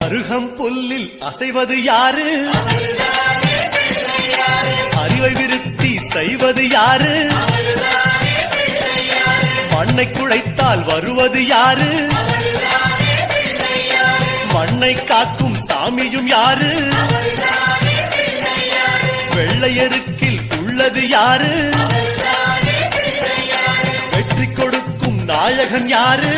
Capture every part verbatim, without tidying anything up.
அருகம் புல்லில் அசைவது யாரு? அறிவை விருத்தி செய்வது யாரு? மண்ணை குழைத்தால் வருவது யாரு? மண்ணை காக்கும் சாமியும் யாரு? வெள்ளையருக்கில் உள்ளது யாரு? வெற்றி கொடுக்கும் நாயகன் யாரு?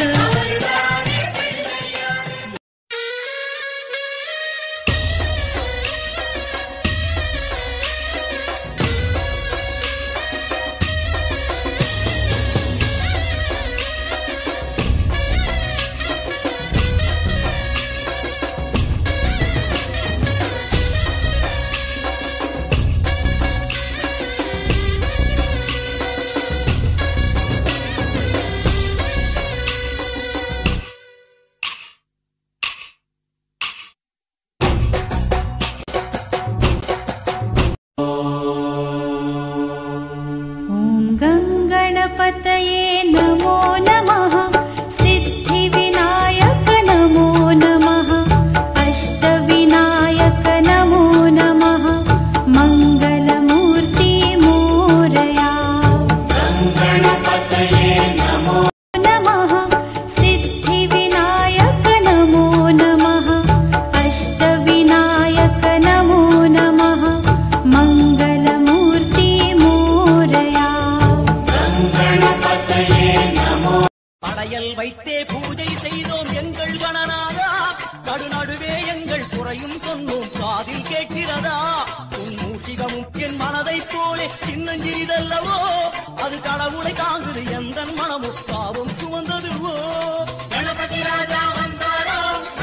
வைத்தே பூஜை செய்தோம் எங்கள் கணநாதா, நடுநடுவே எங்கள் குறையும் சொன்னோம் காதில் கேட்கிறதா? உன் மூஷிகமும் என் மனதை போலே சின்னஞ்சிறிதல்லவோ, அது கடவுளை தாங்குது எந்த மனமும் பாவம் சுமந்ததுவோ. கணபதி ராஜா வந்தாரோ,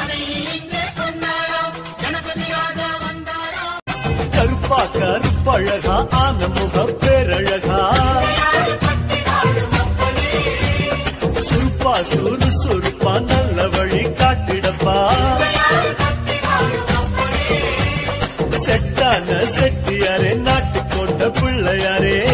கணபதி ராஜா வந்தாரோ. கருப்பா கருப்பழகா ஆன முக பேரழகா, சுருப்பா சுரு சுருப்பா நல்ல வழி காட்டிடப்பா. செட்டான செட்டியாரே நாட்டுக்கோட்ட பிள்ளையாரே,